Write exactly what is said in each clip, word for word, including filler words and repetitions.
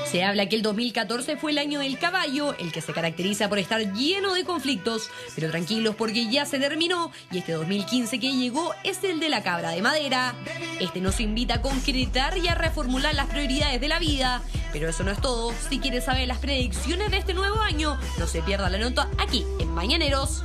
Se habla que el dos mil catorce fue el año del caballo, el que se caracteriza por estar lleno de conflictos, pero tranquilos porque ya se terminó y este dos mil quince que llegó es el de la cabra de madera. Este nos invita a concretar y a reformular las prioridades de la vida, pero eso no es todo. Si quieres saber las predicciones de este nuevo año, no se pierda la nota aquí en Mañaneros.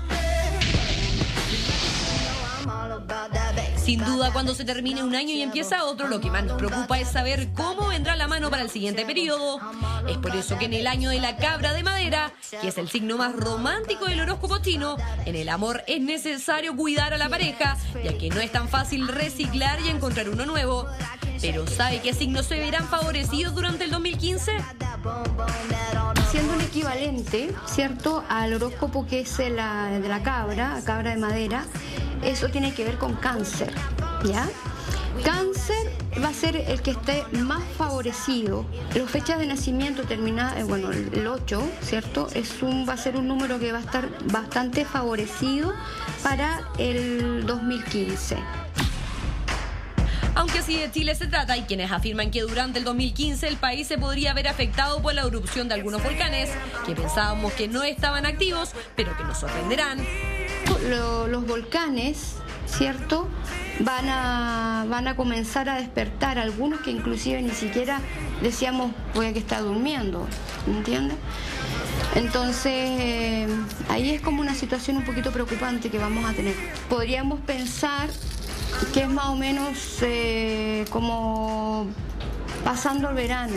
Sin duda, cuando se termine un año y empieza otro, lo que más nos preocupa es saber cómo vendrá la mano para el siguiente periodo. Es por eso que en el año de la cabra de madera, que es el signo más romántico del horóscopo chino, en el amor es necesario cuidar a la pareja, ya que no es tan fácil reciclar y encontrar uno nuevo. Pero ¿sabe qué signos se verán favorecidos durante el dos mil quince? Siendo un equivalente, ¿cierto?, al horóscopo que es la, de la cabra, cabra de madera, eso tiene que ver con cáncer, ¿ya? Cáncer va a ser el que esté más favorecido. Las fechas de nacimiento terminadas, bueno, el ocho, ¿cierto? Es un, va a ser un número que va a estar bastante favorecido para el dos mil quince. Aunque así de Chile se trata, hay quienes afirman que durante el dos mil quince el país se podría ver afectado por la erupción de algunos volcanes, que pensábamos que no estaban activos, pero que nos sorprenderán. Los volcanes, ¿cierto?, van a, van a comenzar a despertar, algunos que inclusive ni siquiera decíamos puede que está durmiendo, ¿entiendes? Entonces, eh, ahí es como una situación un poquito preocupante que vamos a tener. Podríamos pensar que es más o menos eh, como pasando el verano,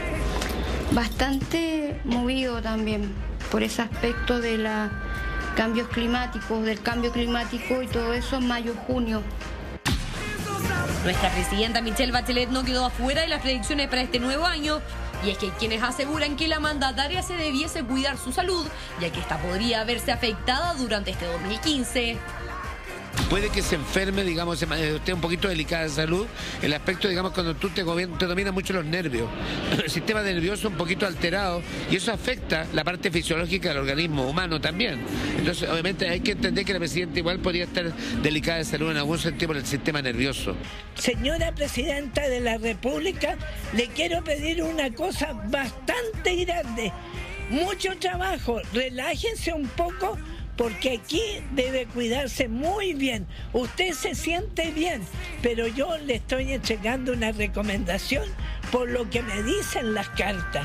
bastante movido también por ese aspecto de los cambios climáticos, del cambio climático y todo eso en mayo, junio. Nuestra presidenta Michelle Bachelet no quedó afuera de las predicciones para este nuevo año, y es que hay quienes aseguran que la mandataria se debiese cuidar su salud, ya que esta podría verse afectada durante este dos mil quince. Puede que se enferme, digamos, esté un poquito delicada de salud, el aspecto, digamos, cuando tú te, te dominan mucho los nervios, el sistema nervioso un poquito alterado, y eso afecta la parte fisiológica del organismo humano también. Entonces, obviamente, hay que entender que la presidenta igual podría estar delicada de salud en algún sentido por el sistema nervioso. Señora Presidenta de la República, le quiero pedir una cosa bastante grande. Mucho trabajo, relájense un poco, porque aquí debe cuidarse muy bien. Usted se siente bien, pero yo le estoy entregando una recomendación por lo que me dicen las cartas.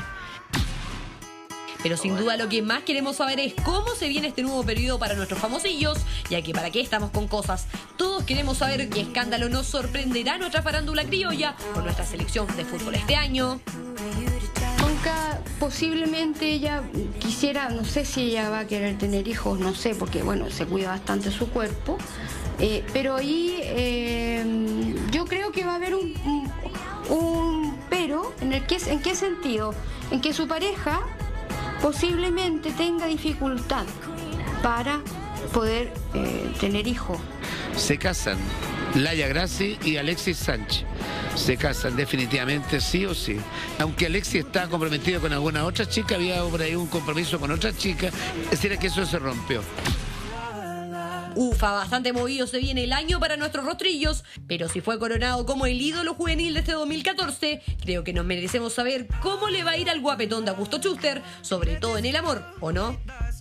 Pero sin duda lo que más queremos saber es cómo se viene este nuevo periodo para nuestros famosillos, ya que para qué estamos con cosas. Todos queremos saber qué escándalo nos sorprenderá nuestra farándula criolla con nuestra selección de fútbol este año. Nunca, posiblemente ella quisiera, no sé si ella va a querer tener hijos, no sé, porque bueno, se cuida bastante su cuerpo, eh, pero ahí eh, yo creo que va a haber un, un, un pero, ¿en, el que, ¿en qué sentido? En que su pareja posiblemente tenga dificultad para poder eh, tener hijos. Se casan Laia Grassi y Alexis Sánchez. Se casan definitivamente, sí o sí. Aunque Alexis está comprometido con alguna otra chica, había por ahí un compromiso con otra chica, es decir, que eso se rompió. Ufa, bastante movido se viene el año para nuestros rostrillos, pero si fue coronado como el ídolo juvenil de este dos mil catorce, creo que nos merecemos saber cómo le va a ir al guapetón de Augusto Schuster, sobre todo en el amor, ¿o no?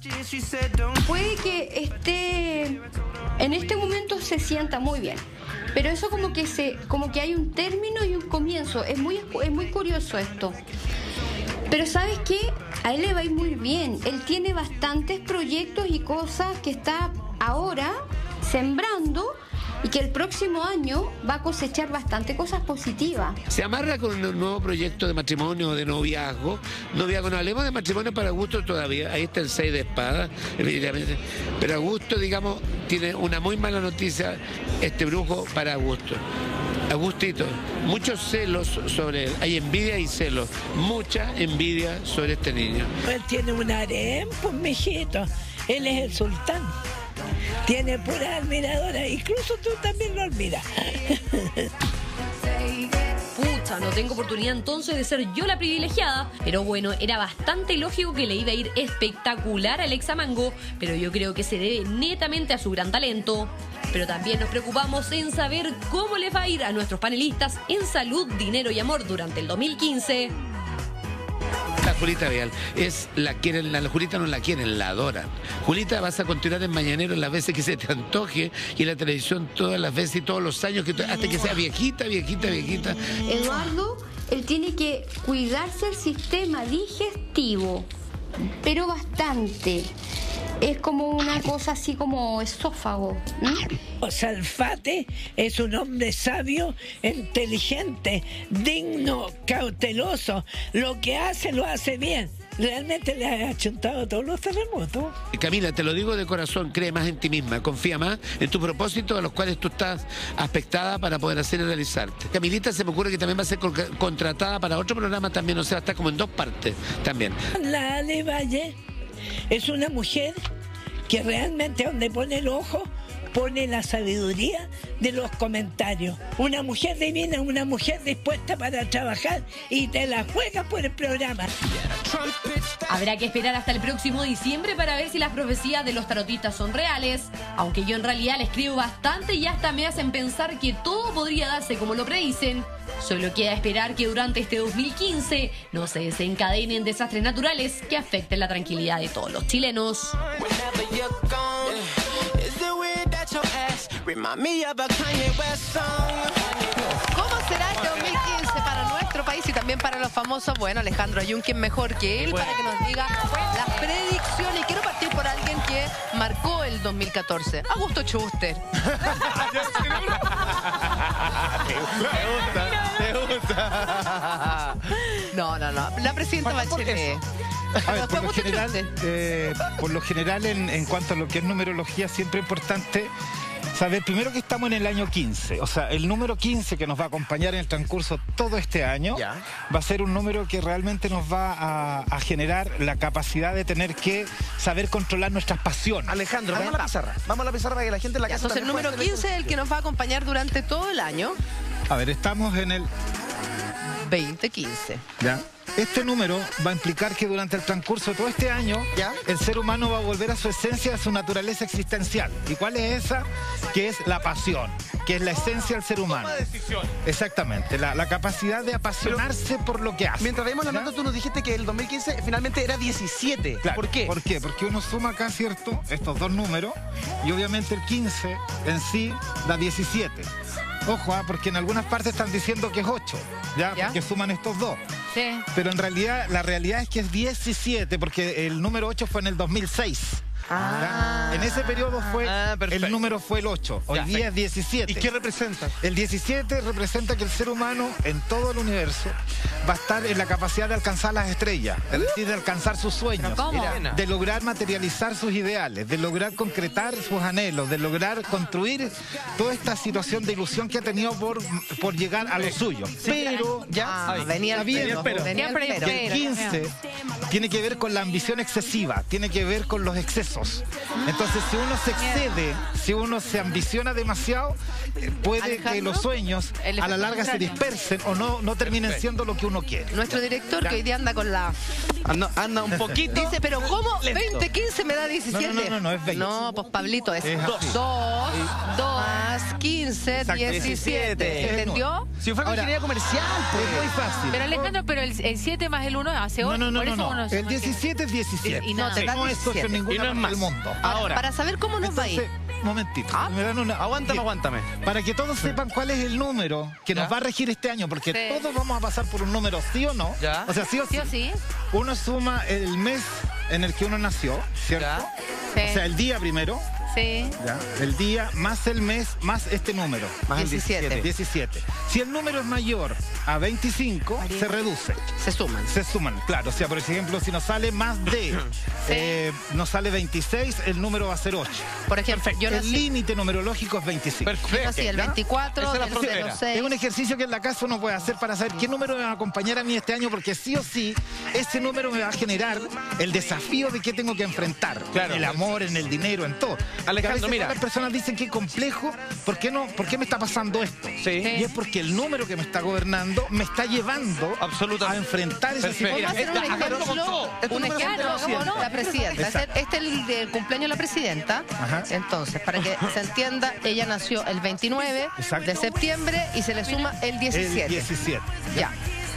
Puede que esté, en este momento se sienta muy bien, pero eso como que se, como que hay un término y un comienzo. Es muy, es muy curioso esto. Pero ¿sabes qué? A él le va a ir muy bien. Él tiene bastantes proyectos y cosas que está ahora sembrando y que el próximo año va a cosechar bastante cosas positivas. Se amarra con un nuevo proyecto de matrimonio o de noviazgo. Noviazgo, no hablemos de matrimonio para Augusto todavía. Ahí está el seis de espadas, evidentemente. Pero Augusto, digamos, tiene una muy mala noticia, este brujo para Augusto. Agustito, muchos celos sobre él, hay envidia y celos, mucha envidia sobre este niño. Él tiene un harem, pues, mijito, él es el sultán, tiene pura admiradora, incluso tú también lo admiras. Pucha, no tengo oportunidad entonces de ser yo la privilegiada, pero bueno, era bastante lógico que le iba a ir espectacular a Alexa Mango, pero yo creo que se debe netamente a su gran talento. Pero también nos preocupamos en saber cómo les va a ir a nuestros panelistas en salud, dinero y amor durante el dos mil quince. Julita Vial. Es la quieren, la, la Julita no la quieren, la adoran. Julita, vas a continuar en Mañanero las veces que se te antoje y en la televisión todas las veces y todos los años, que hasta que sea viejita, viejita, viejita. Eduardo, él tiene que cuidarse el sistema digestivo, pero bastante. Es como una cosa así como esófago. ¿Mm? Salfate es un hombre sabio, inteligente, digno, cauteloso. Lo que hace, lo hace bien. Realmente le ha achuntado todos los terremotos. Camila, te lo digo de corazón, cree más en ti misma, confía más en tus propósitos a los cuales tú estás aspectada para poder hacer y realizarte. Camilita, se me ocurre que también va a ser con contratada para otro programa también, o sea, está como en dos partes también. La Ale Valle es una mujer que realmente donde pone el ojo, pone la sabiduría de los comentarios. Una mujer divina, una mujer dispuesta para trabajar y te la juegas por el programa. Habrá que esperar hasta el próximo diciembre para ver si las profecías de los tarotistas son reales, aunque yo en realidad les creo bastante y hasta me hacen pensar que todo podría darse como lo predicen. Solo queda esperar que durante este dos mil quince no se desencadenen desastres naturales que afecten la tranquilidad de todos los chilenos. ¿Cómo será este dos mil quince para nuestro país y también para los famosos? Bueno, Alejandro Ayunquien mejor que él para que nos diga las predicciones. Y quiero partir por alguien que marcó el dos mil catorce, Augusto Schuster. ¿Te gusta? No, no, no. La presidenta Bachelet. A ver, por lo general, eh, por lo general en, en cuanto a lo que es numerología, siempre es importante saber primero que estamos en el año quince. O sea, el número quince que nos va a acompañar en el transcurso todo este año ya va a ser un número que realmente nos va a, a generar la capacidad de tener que saber controlar nuestras pasiones. Alejandro, vamos a la pizarra. Vamos a la pizarra para que la gente en la casa... Entonces el número quince es el que nos va a acompañar durante todo el año. A ver, estamos en el... veinte quince. Ya. Este número va a implicar que durante el transcurso de todo este año, ¿ya?, el ser humano va a volver a su esencia, a su naturaleza existencial. ¿Y cuál es esa? Que es la pasión, que es la esencia del ser humano. Toma decisión. Exactamente, la, la capacidad de apasionarse Pero, por lo que hace. Mientras veíamos la nota, tú nos dijiste que el dos mil quince finalmente era diecisiete. Claro. ¿Por qué? ¿Por qué? Porque uno suma acá, ¿cierto?, estos dos números y obviamente el quince en sí da diecisiete. Ojo, ¿eh? Porque en algunas partes están diciendo que es ocho, ¿ya? ¿Ya? Porque suman estos dos. Sí. Pero en realidad, la realidad es que es diecisiete, porque el número ocho fue en el dos mil seis. Ah. En ese periodo fue ah, el número fue el ocho. Hoy ya, día es diecisiete. ¿Y qué representa? El diecisiete representa que el ser humano en todo el universo va a estar en la capacidad de alcanzar las estrellas, es decir, de alcanzar sus sueños, de lograr materializar sus ideales, de lograr concretar sus anhelos, de lograr construir toda esta situación de ilusión que ha tenido por, por llegar a lo suyo. Pero ya ah, venía el bien, pero, venía el pero. El quince tiene que ver con la ambición excesiva, tiene que ver con los excesos. Entonces, si uno se excede, si uno se ambiciona demasiado, puede Alejandro, que los sueños a la larga se dispersen o no, no terminen siendo lo que uno quiere. Nuestro director, ¿ya?, que hoy día anda con la... Anda, anda un poquito. Dice, pero ¿cómo? veinte quince me da diecisiete. No, no, no, no, es veinte. No, pues Pablito, es dos. Dos, dos más quince, exacto, diecisiete. ¿Se entendió? Si fue con ingeniería comercial, pues. Es muy fácil. Pero Alejandro, pero el siete más el uno hace ocho. No, no, por no, eso no. uno El diecisiete es diecisiete. Y no, te da no es socio en ninguna parte del mundo. Ahora, Ahora, para saber cómo nos entonces, va a ir. Momentito. ¿Ah? Me dan una... Aguántame, aguántame. Para que todos sepan cuál es el número que ¿ya?, nos va a regir este año, porque sí, todos vamos a pasar por un número, ¿sí o no? ¿Ya? O sea, sí o sí. ¿Sí o sí? Uno suma el mes en el que uno nació, ¿cierto? Sí. O sea, el día primero. Sí. ¿Ya? El día más el mes más este número. Más diecisiete. El diecisiete. Si el número es mayor a veinticinco, María, se reduce. Se suman. Se suman, claro. O sea, por ejemplo, si nos sale más de, sí, eh, nos sale veintiséis, el número va a ser ocho. Por ejemplo, yo nací... El límite numerológico es veinticinco. Perfecto. Así, el veinticuatro, ¿ya?, el cero seis. Es un ejercicio que en la casa uno puede hacer para saber qué número me va a acompañar a mí este año, porque sí o sí, ese número me va a generar el desafío de qué tengo que enfrentar. Claro. En el amor, en el dinero, en todo. Alejandro, mira. Las personas dicen que es complejo, ¿por qué no? ¿Por qué me está pasando esto? Sí. Y es porque el número que me está gobernando me está llevando a enfrentar esa situación. Vamos a hacer un ejemplo, un ejemplo, no, la presidenta. Este es el, el cumpleaños de la presidenta. Ajá. Entonces, para que se entienda, ella nació el veintinueve, exacto, de septiembre y se le suma el diecisiete. El diecisiete. Ya.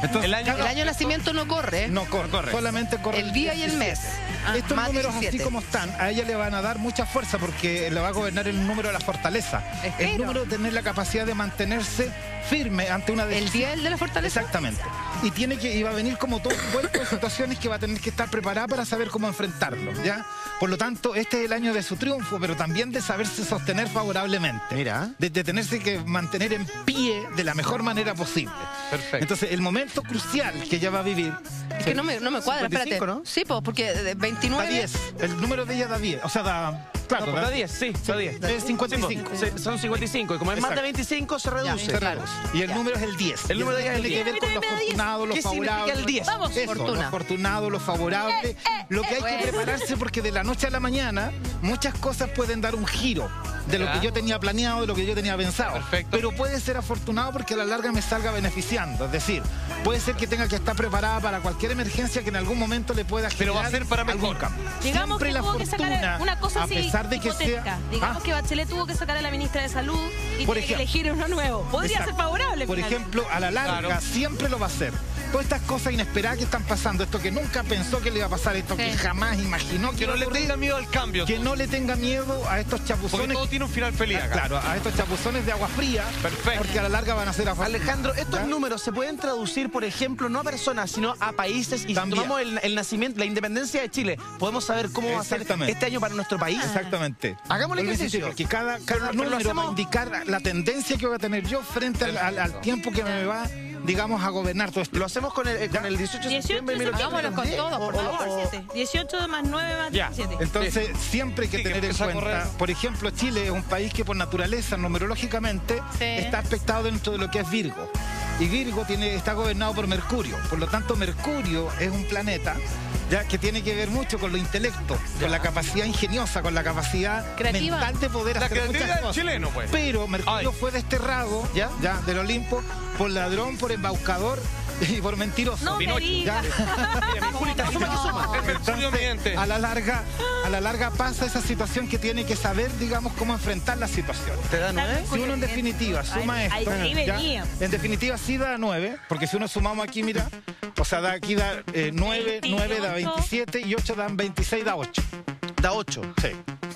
Entonces, el, año, cada- el año de nacimiento no corre. No corre, corre. solamente corre El día y el mes. Ah, Estos más números así diecisiete. como están, a ella le van a dar mucha fuerza porque le va a gobernar el número de la fortaleza. Espero. El número de tener la capacidad de mantenerse firme ante una El decisión. día el de la fortaleza. Exactamente. Y tiene que, y va a venir como todo un cuerpo de situaciones que va a tener que estar preparada para saber cómo enfrentarlo, ¿ya? Por lo tanto, este es el año de su triunfo, pero también de saberse sostener favorablemente. Mira. De, de tenerse que mantener en pie de la mejor manera posible. Perfecto. Entonces, el momento crucial que ella va a vivir. Es que no me, no me cuadra, espérate. cincuenta y cinco, ¿no? Sí, pues, porque de Da veintinueve. diez. El número de ella da diez. O sea, da. Claro, No, pues da diez, sí, da diez. Es cincuenta y Sí, cinco. pues, se- son cincuenta y cinco. Y como es más de Exacto. veinticinco, se reduce. Ya, Claro. Y el número es el diez. El número de ella es el Tiene que diez. ver con lo afortunado, lo ¿Qué significa favorable. el diez? Vamos, Eso, fortuna. lo afortunado, lo favorable. Lo que hay que Bueno. prepararse porque de la noche a la mañana muchas cosas pueden dar un giro de lo Ya. que yo tenía planeado, de lo que yo tenía pensado. Perfecto. Pero puede ser afortunado porque a la larga me salga beneficiando. Es decir, puede ser que tenga que estar preparada para cualquier emergencia que en algún momento le pueda generar Pero va a ser para algún mejor. cambio. Digamos Siempre que la tuvo que fortuna, sacar una cosa a así pesar de que hipotética. sea... Digamos Ah, que Bachelet tuvo que sacar a la ministra de Salud y Por tiene que ejemplo. elegir uno nuevo. Podría Exacto. ser favorable. Por finalmente. ejemplo, a la larga Claro. siempre lo va a hacer. Todas estas cosas inesperadas que están pasando, esto que nunca pensó que le iba a pasar, esto que Sí. jamás imaginó que, Que iba no a le ocurrir, tenga miedo al cambio. que no le tenga miedo a estos Porque chapuzones. todo tiene un final feliz acá. Claro, a estos chapuzones de agua fría, Perfecto. porque a la larga van a ser afortunados. Alejandro, estos ¿Ya? números se pueden traducir, por ejemplo, no a personas, sino a países. Y si También. tomamos el, el nacimiento, la independencia de Chile, podemos saber cómo va a ser Exactamente. este año para nuestro país. Exactamente. Hagamos el Vuelvo a insistir, ejercicio. Porque cada, cada Pero- pero lo número va hacemos- a indicar la tendencia que voy a tener yo frente al, al- al tiempo que me va, digamos, a gobernar todo esto. Lo hacemos con el, eh, con el dieciocho de dieciocho septiembre. de mil septiembre. ochocientos Hagámoslo con todo, por o- o- favor. o- siete. dieciocho más nueve más Ya. diecisiete. Entonces, siempre hay que Sí, que tener en empieza a cuenta, correr. por ejemplo, Chile es un país que por naturaleza, numerológicamente, Sí. está aspectado dentro de lo que es Virgo. Y Virgo tiene, está gobernado por Mercurio. Por lo tanto, Mercurio es un planeta ya que tiene que ver mucho con lo intelecto, con la capacidad ingeniosa, con la capacidad Creativa. mental de poder La hacer muchas creatividad del cosas. chileno, pues. Pero Mercurio Ay. fue desterrado ¿Ya? ¿ya? del Olimpo por ladrón, por embaucador y por mentiroso. No me Pinocho, digas. Julita, suma que suma. El Mercurio Entonces, miente. a la larga, a la larga pasa esa situación que tiene que saber, digamos, cómo enfrentar la situación. ¿Te da nueve? Si uno en definitiva suma Ahí- esto, ahí ¿ya? venía. En definitiva sí da nueve, porque si uno sumamos aquí, mira, o sea, da aquí da eh, nueve, nueve da veintisiete y ocho dan veintiséis, da ocho. Da ocho. Sí.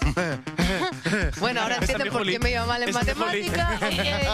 Bueno, ahora entienden por qué me iba mal en Esa es de Poli. matemáticas. Eh,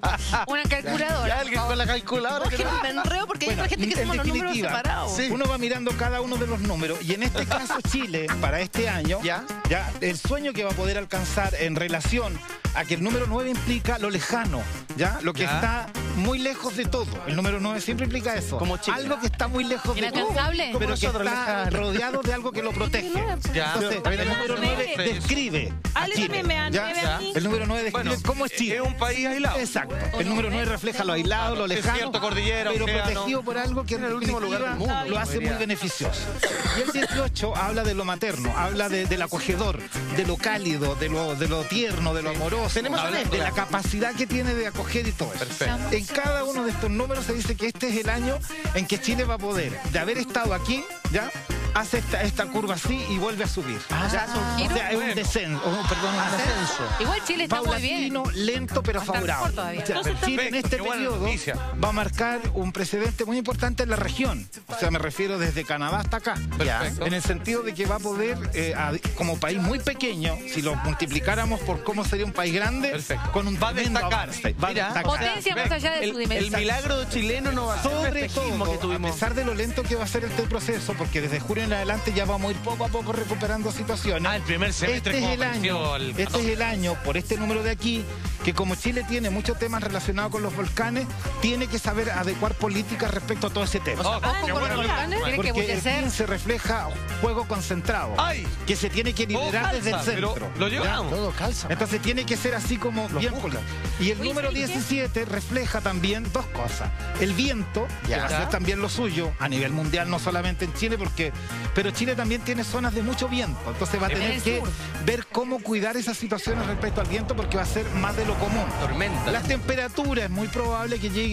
Una calculadora. Ya alguien con la calculadora. Es que me enreo porque hay Bueno, otra gente que en somos los números definitiva, separados. Sí. uno va mirando cada uno de los números y en este caso Chile, para este año, Ya. ya el sueño que va a poder alcanzar en relación a que el número nueve implica lo lejano, ya lo que Ya. está muy lejos de todo. El número nueve siempre implica eso. Como Chile. Algo que está muy lejos de todo, Inalcanzable. pero Como que nosotros, está lejano. rodeado de algo que lo protege. Ya. Entonces, También el hay número mucho nueve nueve. describe a Ale Chile. también me da ¿ya? nueve a mí. El número nueve describe Bueno, cómo es Chile. es un país aislado. Exacto. El número nueve refleja lo aislado, lo lejano, Desierto, cordillera, pero océano. protegido por algo que en el último lugar del definitiva mundo, lo hace diría. muy beneficioso. Y el dieciocho habla de lo materno, habla de- del acogedor, de lo cálido, de lo, de lo tierno, de lo amoroso, Tenemos habla una de la mezcla. capacidad que tiene de acoger y todo eso. Perfecto. En cada uno de estos números se dice que este es el año en que Chile va a poder, de haber estado aquí, ¿ya? Hace esta, esta curva así y vuelve a subir. Ah, ¿ya? ¿hace un giro? O sea, es un Bueno. descenso, oh, perdón, un descenso. Igual Chile está muy bien. Paulatino, lento pero Hasta favorable. mejor todavía. O sea, Entonces, Chile en perfecto, este qué buena periodo noticia. va a marcar un precedente muy importante en la región. O sea, me refiero desde Canadá hasta acá. Perfecto. En el sentido de que va a poder, eh, a- como país muy pequeño, si lo multiplicáramos por cómo sería un país grande, Perfecto. con un Va a tremendo destacar. avance. Va a Mira. destacar. Potencia más allá de su El, el dimensión. milagro chileno no va a ser el Sobre espejismo todo, que a tuvimos. pesar de lo lento que va a ser este proceso, porque desde junio en adelante ya vamos a ir poco a poco recuperando situaciones. Ah, el primer semestre Este es como el año, apareció el este es el año, por este número de aquí, que como Chile tiene muchos temas relacionados con los volcanes, tiene que saber adecuar políticas respecto a todo ese tema. Oh, Ojo qué con bueno. los volcanes. Tiene que Porque el embullecer. quince refleja juego concentrado, ¡Ay! que se tiene que Todo liderar desde el calza, pero centro. lo ¿ya? llevamos. Todo calza. Entonces tiene que ser así como bien busca. político. Y el Oye, número ¿sabes qué? diecisiete refleja también dos cosas. El viento, que Ya. va a ser también lo suyo a nivel mundial, no solamente en Chile, porque pero Chile también tiene zonas de mucho viento. Entonces va a En tener el que sur. ver cómo cuidar esas situaciones respecto al viento, porque va a ser más de lo común. Tormenta. Las temperaturas es muy probable que lleguen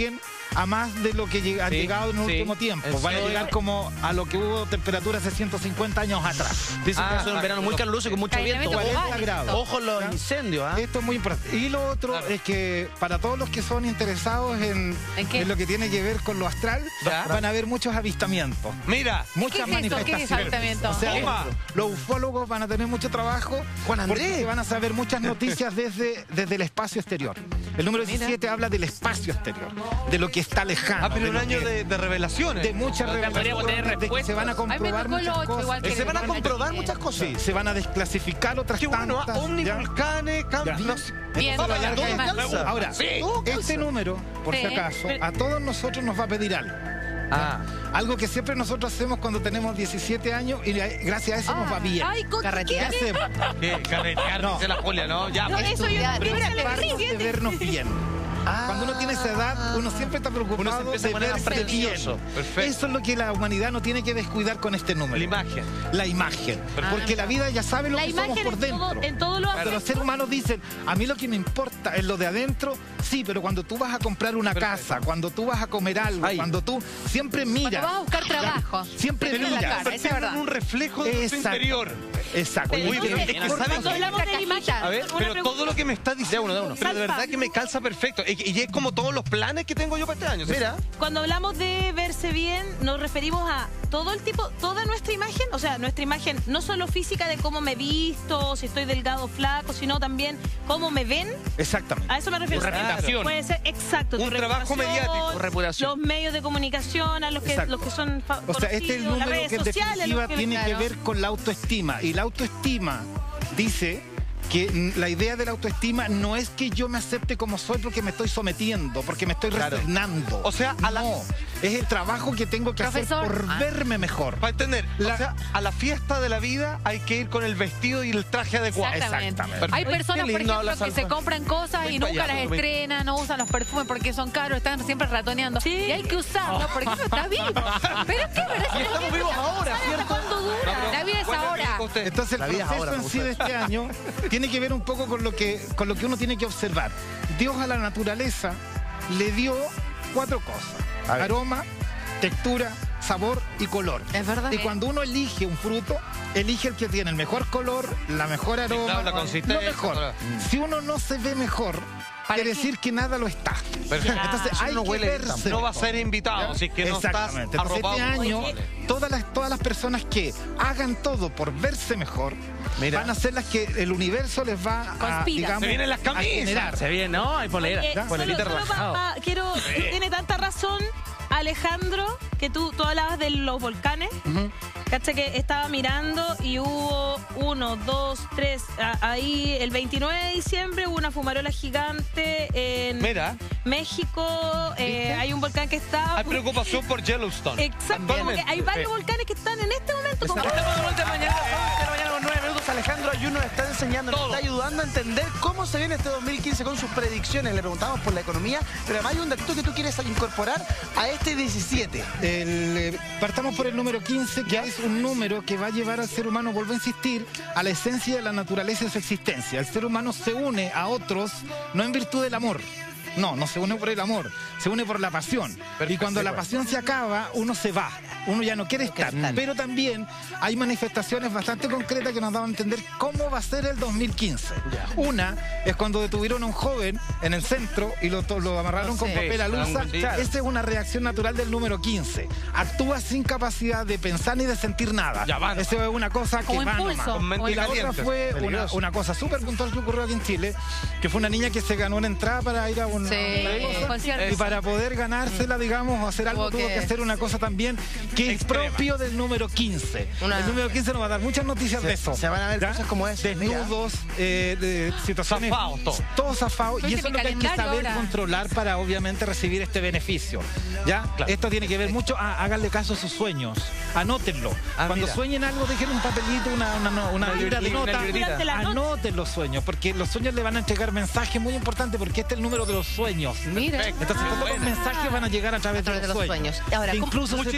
a más de lo que llega- han Sí, llegado en el sí. último tiempo. ¿En Van a serio? llegar como a lo que hubo temperatura hace ciento cincuenta años atrás. Dicen que Ah, es un verano muy caluroso y con mucho viento. Calentamiento cuarenta global, grados. Ojo los ¿Ya? incendios, ¿ah? Esto es muy importante. Y lo otro Claro. es que para todos los que son interesados en, ¿En qué? en lo que tiene que ver con lo astral, Ya. van a haber muchos avistamientos. Mira, Muchas ¿Qué es esto? ¿Qué es manifestaciones. avistamiento? O sea, Toma. los ufólogos van a tener mucho trabajo Juan porque Andrés. se van a saber muchas noticias desde, desde el espacio exterior. El número diecisiete habla del espacio exterior, de lo que está lejano. ah, pero de un lo año que- de, de revelaciones. de muchas podríamos tener revelaciones, de que respuestas. se van a A mí me comprobar tocó el muchas ocho, cosas. igual que Se van a el- comprobar muchas cosas. Sí, se van a desclasificar otras Qué bueno, tantas. ovni, ¿ya? volcanes, Ya. cambios. Bien, Todo bien, calza. además. Ahora, Sí. Todo calza. este número, por Sí. si acaso, a todos nosotros nos va a pedir algo. Ah, Algo que siempre nosotros hacemos cuando tenemos diecisiete años y eh, gracias a eso nos va bien. Ay, co- ¿Qué Carretear. hacemos? qué carretear, No. dice la Julia, ¿no? Ya. No, eso yo Estudiar. no quiero Preocuparnos de vernos bien. Cuando uno tiene esa edad, uno siempre está Uno se preocupado empieza a de poner verse bien. precioso. Perfecto. Eso es lo que la humanidad no tiene que descuidar con este número. La imagen. La imagen. Porque la vida ya sabe lo La que somos imagen por en dentro. todo, en todo lo Cuando los seres humanos dicen, a mí lo que me importa es lo de adentro, sí, pero cuando tú vas a comprar una Perfecto. casa, cuando tú vas a comer algo, Ay. cuando tú siempre Cuando miras. vas a buscar trabajo. Siempre Tenés la miras. cara, esa es verdad. un reflejo de tu Exacto. interior. Exacto. Pero Muy entonces, bien. Es que ¿sabes cuando qué? hablamos de la imagen, A ver, una pero pregunta- todo lo que me está diciendo, uno, de uno. pero de Salva. verdad que me calza perfecto. Y, y es como todos los planes que tengo yo para este año. ¿sí? Mira, Cuando hablamos de verse bien, nos referimos a todo el tipo, toda nuestra imagen, o sea, nuestra imagen no solo física de cómo me visto, si estoy delgado o flaco, sino también cómo me ven. Exactamente. A eso me refiero. Tu reputación. Puede ser, exacto. tu Un trabajo reputación, mediático. Tu reputación. Los medios de comunicación, a los que, Exacto. los que son fa- O sea, este es el conocidos, las número redes que en sociales. definitiva los que- tiene claro. que ver con la autoestima. Y la autoestima dice que mm, la idea de la autoestima no es que yo me acepte como soy porque me estoy sometiendo, porque me estoy Claro. resignando. O sea, a la- no, es el trabajo que tengo que Profesor. hacer por Ah. verme mejor. Para entender, La- o sea, a la fiesta de la vida hay que ir con el vestido y el traje adecuado. Exactamente. Exactamente. Hay personas, Qué por lindo ejemplo, habla, que Salva. se compran cosas y Ven nunca para allá, las Rubén. estrenan, no usan los perfumes porque son caros, están siempre ratoneando. Sí. Y hay que usarlo porque uno está vivo. Pero es que verdad. Y estamos vivos ahora, ¿cierto? ¿Cuándo dura? La vida es Cuéntame, ahora. usted. Entonces el La vida es proceso ahora, en me sí gusta. de este año tiene que ver un poco con lo que con lo que uno tiene que observar. Dios a la naturaleza le dio cuatro cosas: A ver. aroma, textura, sabor y color. Es verdad. Y cuando uno elige un fruto, elige el que tiene el mejor color, la mejor aroma, claro, la lo consistencia, mejor. claro. Si uno no se ve mejor, ¿Para quiere qué? decir que nada lo está. Perfecto. Entonces Eso hay no que huele bien verse No va a mejor. ser invitado, así que no estás Exactamente. Entonces, arropado. este año, Oye. todas las, todas las personas que hagan todo por verse mejor, Mira. van a ser las que el universo les va a, Conspira. digamos, Se vienen las a camisas. generar. se viene, ¿no? Hay polera. Oye, solo- Polerita solo pa- relajado. pa- quiero, tiene tanta razón Alejandro, que tú, tú hablabas de los volcanes. Cacha que estaba mirando y hubo uno, dos, tres, a- ahí el veintinueve de diciembre hubo una fumarola gigante en Mira. México. eh, hay un volcán que está... Hay preocupación por Yellowstone. Exacto, como que hay varios volcanes que están en este momento. como- Estamos de vuelta mañana, once de la mañana con nueve minutos. Alejandro Ayun nos está enseñando, nos Todo. está ayudando a entender cómo se viene este dos mil quince con sus predicciones. Le preguntamos por la economía, pero además hay un dato que tú quieres incorporar a este diecisiete. El, eh, partamos por el número quince, que es un número que va a llevar al ser humano, vuelvo a insistir, a la esencia de la naturaleza de su existencia. El ser humano se une a otros no en virtud del amor. No, no se une por el amor, se une por la pasión. Y cuando la pasión se acaba, uno se va, uno ya no quiere estar. Pero también hay manifestaciones bastante concretas que nos dan a entender cómo va a ser el dos mil quince. Una es cuando detuvieron a un joven en el centro y lo, to- lo amarraron No con sé. papel alusa. Sí, claro. Esa es una reacción natural del número quince. Actúa sin capacidad de pensar ni de sentir nada. Ya van. Eso es una cosa que Como va impulso. nomás. Con mente Y la otra caliente. fue una, Peligroso. una cosa súper puntual que ocurrió aquí en Chile, que fue una niña que se ganó una entrada para ir a un Sí, concierto. y para poder ganársela, digamos, o hacer algo, Tuvo tuvo que- que hacer una cosa también que es Extrema. propio del número quince. Una- El número quince nos va a dar muchas noticias Se- de eso. se van a ver ¿ya? cosas como esa, Desnudos, eh, de situaciones... Zafados, todo. Todo zafado. Pero Y es eso que es lo que mi hay que calendario saber ahora. controlar para, obviamente, recibir este beneficio. ¿Ya? Claro. Esto tiene que ver mucho... Ah, háganle caso a sus sueños. Anótenlo. Ah, Cuando mira. sueñen algo, dejen un papelito, una, una, una, una libra de libretita, una nota. libretita. Durante la noche. Anoten los sueños, porque los sueños le van a entregar mensajes muy importantes, porque este es el número de los sueños. Mira. Perfecto. Entonces Ah, todos los buena. mensajes van a llegar a través, A través de los sueños. Ahora, Que ¿cómo- incluso Mucha se, intuición.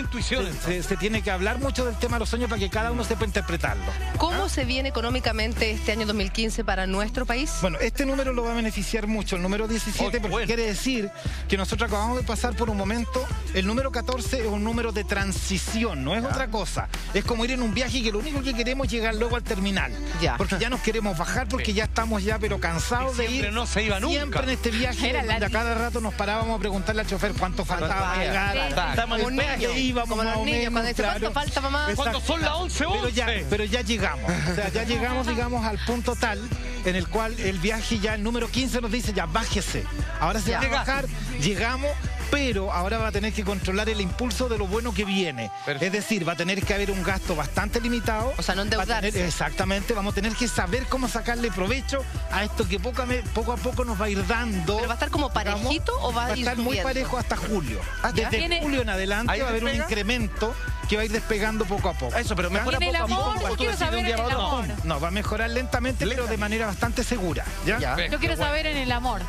se, se tiene que hablar mucho del tema de los sueños para que cada uno sepa interpretarlo. ¿Cómo se viene económicamente este año dos mil quince para nuestro país? Bueno, este número lo va a beneficiar mucho, el número diecisiete, Oh, porque bueno. quiere decir que nosotros acabamos de pasar por un momento, el número catorce es un número de transición, no es otra cosa. Es como ir en un viaje y que lo único que queremos es llegar luego al terminal. Ya. Porque ya nos queremos bajar, porque ya estamos ya pero cansados Y de siempre ir. no se iba nunca. Siempre en este viaje, Era donde la- a cada rato nos parábamos a preguntarle al chofer cuánto faltaba para faltaba? llegar. Exacto. Estamos en el Como peaje, niños, íbamos como los más o niños, menos, cuando dice, claro. ¿cuánto falta, mamá? Cuando son las once, Pero ya, once. pero ya llegamos. O sea, ya llegamos, digamos, al punto tal en el cual el viaje ya, el número quince nos dice, ya bájese. Ahora se Ya. va a bajar, llegamos, pero ahora va a tener que controlar el impulso de lo bueno que viene. Perfecto. Es decir, va a tener que haber un gasto bastante limitado. O sea, no Va a endeudarse. tener- exactamente, vamos a tener que saber cómo sacarle provecho a esto que poco a, me- poco, a poco nos va a ir dando. ¿Pero va a estar como digamos, parejito o va a ir estar muy subiendo? parejo hasta julio. Desde Tiene- julio en adelante ¿Ahí va a haber un despega? incremento que va a ir despegando poco a poco. Eso, pero mejora Y en el poco a amor, poco. yo tú quiero decís de saber un día en para el otro. amor. No, va a mejorar lentamente, pero de manera bastante segura. ¿ya? Ya. Yo quiero saber en el amor.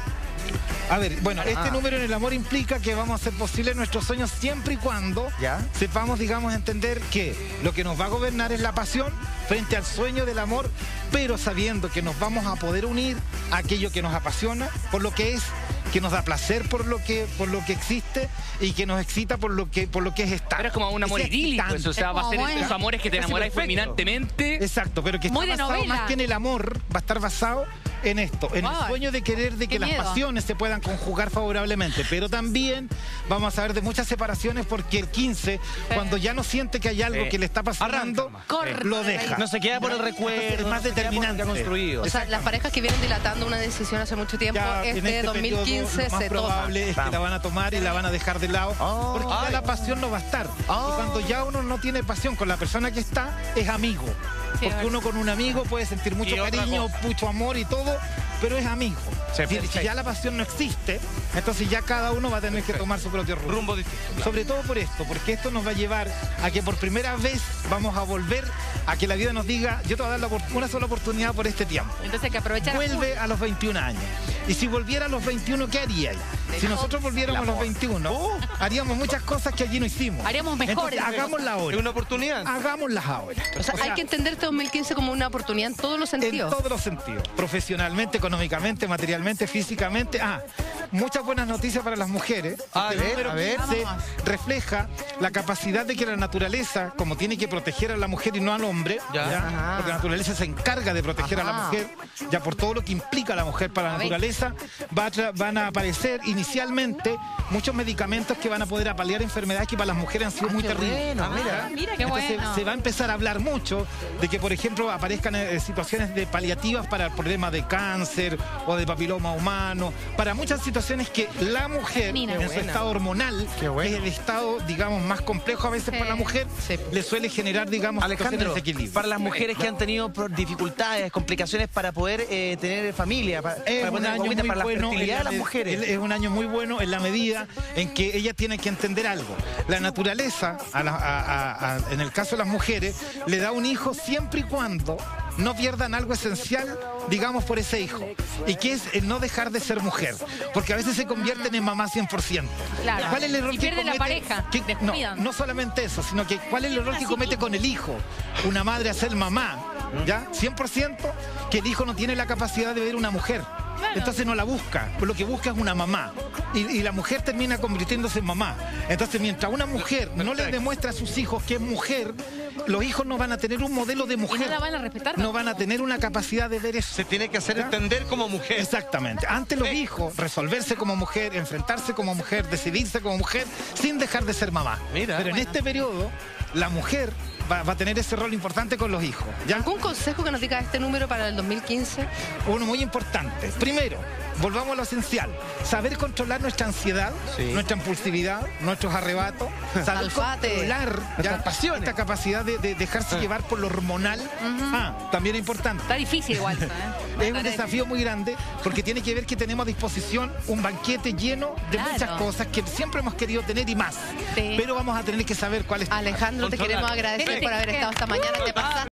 A ver, bueno, este Ah. número en el amor implica que vamos a hacer posible nuestros sueños siempre y cuando Ya. sepamos, digamos, entender que lo que nos va a gobernar es la pasión frente al sueño del amor, pero sabiendo que nos vamos a poder unir a aquello que nos apasiona, por lo que es, que nos da placer por lo que, por lo que existe y que nos excita por lo que, por lo que es estar. Pero es como un amor Que sea idílico, pues, o sea, Es va a ser como esos bueno. amores que te Casi enamoráis perfecto. fulminantemente. Exacto, pero que está Muy de basado novela. más que en el amor, va a estar basado en esto, en el Ay, sueño de querer de que qué las miedo. pasiones se puedan conjugar favorablemente, pero también vamos a ver de muchas separaciones porque el quince, cuando ya no siente que hay algo Sí. que le está pasando, Arranca. Corre. lo deja. No se queda por el recuerdo. Es más no se queda por lo que ha determinante. construido. O sea, las parejas que vienen dilatando una decisión hace mucho tiempo, Ya en este, este dos mil quince periodo, lo más se toma. probable es que la van a tomar y la van a dejar de lado, Oh. porque ya Ay. la pasión no va a estar. Y cuando ya uno no tiene pasión con la persona que está, es amigo. Sí, es Porque uno con un amigo puede sentir mucho Y otra cariño, cosa. mucho amor y todo, pero es amigo. Sí, si, si perfecto. ya la pasión no existe, entonces ya cada uno va a tener que tomar su propio rumbo. Rumbo distinto. Sobre todo por esto, porque esto nos va a llevar a que por primera vez vamos a volver a que la vida nos diga, yo te voy a dar la opor- una sola oportunidad por este tiempo. Entonces hay que aprovechar. Vuelve a los veintiún años. Y si volviera a los veintiuno, ¿qué haría? Si nosotros volviéramos a los veintiuno, haríamos muchas cosas que allí no hicimos. Haríamos mejores. Entonces, hagámoslas Es ahora. una oportunidad. Hagámoslas ahora. O sea, hay que entender este dos mil quince como una oportunidad en todos los En sentidos. todos los sentidos. Profesionalmente, económicamente, materialmente, físicamente. Ah, muchas buenas noticias para las mujeres. A El ver, número a ver. quince Vamos. refleja la capacidad de que la naturaleza, como tiene que proteger a la mujer y no al hombre, Ya. ¿ya? Ajá. porque la naturaleza se encarga de proteger a la Ajá. mujer, ya por todo lo que implica la mujer para la A ver. naturaleza, va a tra- van a aparecer inicialmente muchos medicamentos que van a poder paliar enfermedades que para las mujeres han sido muy qué terribles. bueno, Ah, mira. Mira qué Entonces, bueno. se va a empezar a hablar mucho de que, por ejemplo, aparezcan eh, situaciones de paliativas para el problema de cáncer o de papiloma humano, para muchas situaciones que la mujer, Mira. en su Buena. estado hormonal, Qué bueno. que es el estado, digamos, más complejo a veces Sí. para la mujer, Sí. le suele generar, digamos, situaciones Alejandro, de desequilibrio. para las mujeres que han tenido pro- dificultades, complicaciones para poder eh, tener familia, para, Es para un poner año guaguitas, muy para la bueno en fertilidad de la las med- mujeres. Es un año muy bueno en la medida en que ellas tienen que entender algo. La naturaleza, a la- a- a- a- en el caso de las mujeres, le da un hijo siempre y cuando no pierdan algo esencial, digamos, por ese hijo. Y que es el no dejar de ser mujer. Porque a veces se convierten en mamá cien por ciento. Claro. ¿Cuál es el error Y que pierden la comete- pareja, que- no, descuidan. no solamente eso, sino que ¿cuál es el error que comete con el hijo? Una madre a ser mamá, ¿ya? cien por ciento que el hijo no tiene la capacidad de ver una mujer. Entonces no la busca, lo que busca es una mamá. Y, y la mujer termina convirtiéndose en mamá. Entonces mientras una mujer no le demuestra a sus hijos que es mujer, los hijos no van a tener un modelo de Y no mujer. la van a respetar. No van a tener una capacidad de ver eso. Se tiene que hacer ¿Ya? entender como mujer. Exactamente. Antes los hijos, resolverse como mujer, enfrentarse como mujer, decidirse como mujer, sin dejar de ser mamá. Mira. Pero en este periodo, la mujer va, va a tener ese rol importante con los hijos. ¿Ya? ¿Algún consejo que nos diga este número para el dos mil quince? Uno muy importante. Primero, volvamos a lo esencial. Saber controlar nuestra ansiedad, Sí. nuestra impulsividad, nuestros arrebatos. Saber Alfate. controlar Nuestras pasiones. esta capacidad de, de dejarse llevar por lo hormonal. Ah, también es importante. Está difícil igual eso, ¿eh? Es un desafío muy grande porque tiene que ver que tenemos a disposición un banquete lleno de Claro. muchas cosas que siempre hemos querido tener y más. Sí. Pero vamos a tener que saber cuáles. Alejandro, te Controlar. queremos agradecer por haber estado esta mañana. Te pasaste.